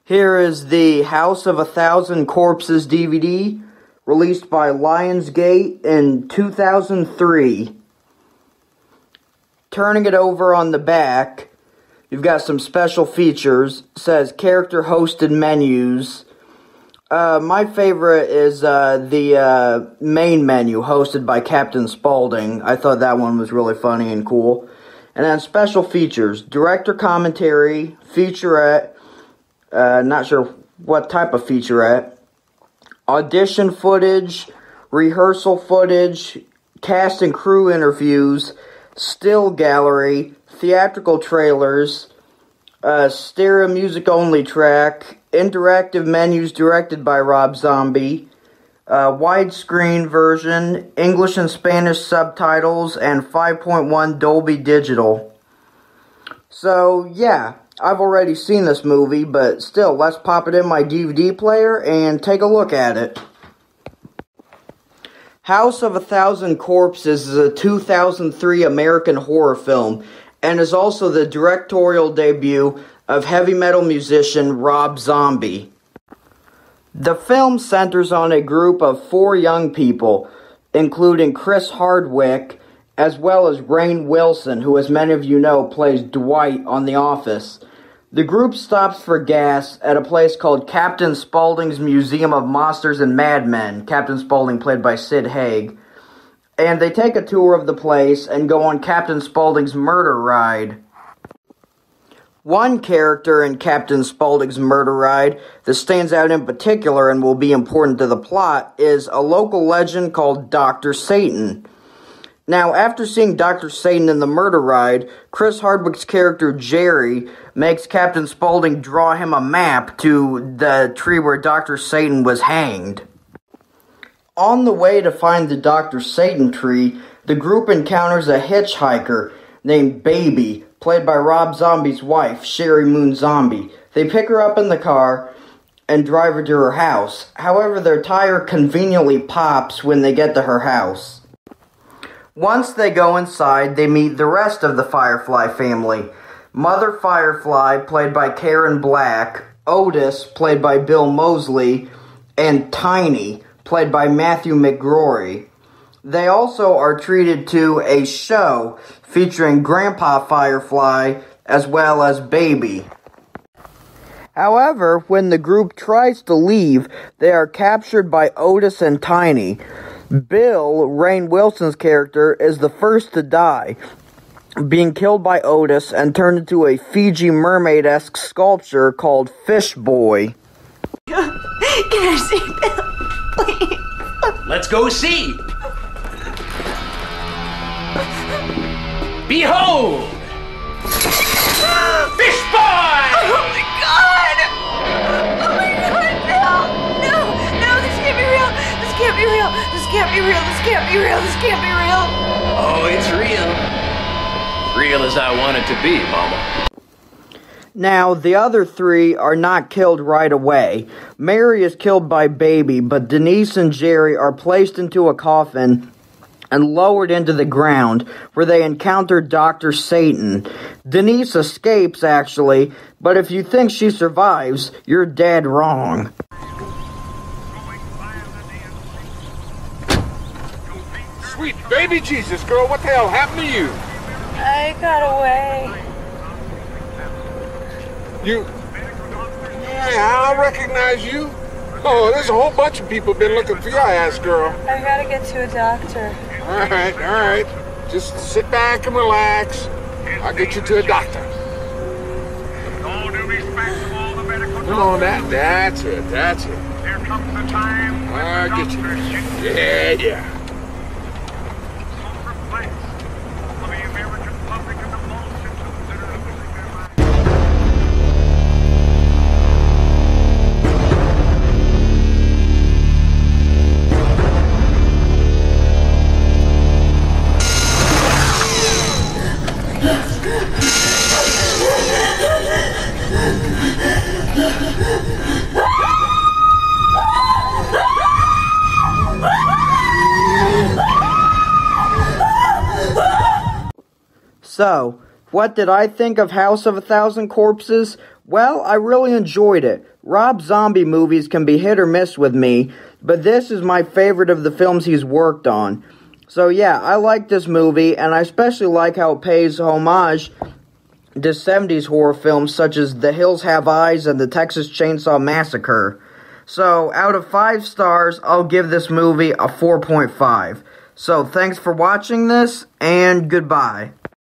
Here is the House of a Thousand Corpses DVD, released by Lionsgate in 2003. Turning it over on the back, you've got some special features. It says character hosted menus. My favorite is the main menu, hosted by Captain Spaulding. I thought that one was really funny and cool. And then special features, director commentary, featurette, not sure what type of featurette, audition footage, rehearsal footage, cast and crew interviews, still gallery, theatrical trailers, stereo music only track, interactive menus directed by Rob Zombie, widescreen version, English and Spanish subtitles, and 5.1 Dolby Digital. So, yeah, I've already seen this movie, but still, let's pop it in my DVD player and take a look at it. House of a Thousand Corpses is a 2003 American horror film, and is also the directorial debut of heavy metal musician Rob Zombie. The film centers on a group of 4 young people, including Chris Hardwick, as well as Rainn Wilson, who, as many of you know, plays Dwight on The Office. The group stops for gas at a place called Captain Spaulding's Museum of Monsters and Madmen, Captain Spaulding played by Sid Haig, and they take a tour of the place and go on Captain Spaulding's murder ride. One character in Captain Spaulding's murder ride that stands out in particular and will be important to the plot is a local legend called Dr. Satan. Now, after seeing Dr. Satan in the murder ride, Chris Hardwick's character Jerry makes Captain Spaulding draw him a map to the tree where Dr. Satan was hanged. On the way to find the Dr. Satan tree, the group encounters a hitchhiker named Baby, played by Rob Zombie's wife, Sherry Moon Zombie. They pick her up in the car and drive her to her house. However, their tire conveniently pops when they get to her house. Once they go inside, they meet the rest of the Firefly family. Mother Firefly, played by Karen Black, Otis, played by Bill Moseley, and Tiny, played by Matthew McGrory. They also are treated to a show featuring Grandpa Firefly as well as Baby. However, when the group tries to leave, they are captured by Otis and Tiny. Bill, Rainn Wilson's character, is the first to die, being killed by Otis and turned into a Fiji mermaid-esque sculpture called Fish Boy. Can I see Bill, please? Let's go see! Behold! Fish Boy! Oh my God! Oh my God, Bill! No, this can't be real! This can't be real! This can't be real! This can't be real! This can't be real! Oh, it's real. Real as I want it to be, Mama. Now, the other 3 are not killed right away. Mary is killed by Baby, but Denise and Jerry are placed into a coffin and lowered into the ground, where they encounter Dr. Satan. Denise escapes, actually, but if you think she survives, you're dead wrong. Sweet baby Jesus, girl, what the hell happened to you? I got away. Yeah, I recognize you. Oh, there's a whole bunch of people been looking for your ass, girl. I gotta get to a doctor. All right. Just sit back and relax. I'll get you to a doctor. Come on, that's it. Here comes the time when I'll get you. Yeah. For the American public and the multitudes that are losing their minds. So, What did I think of House of a Thousand Corpses? Well, I really enjoyed it. Rob Zombie movies can be hit or miss with me, but this is my favorite of the films he's worked on. So yeah, I like this movie, and I especially like how it pays homage to 70s horror films such as The Hills Have Eyes and The Texas Chainsaw Massacre. So, out of 5 stars, I'll give this movie a 4.5. So, thanks for watching this, and goodbye.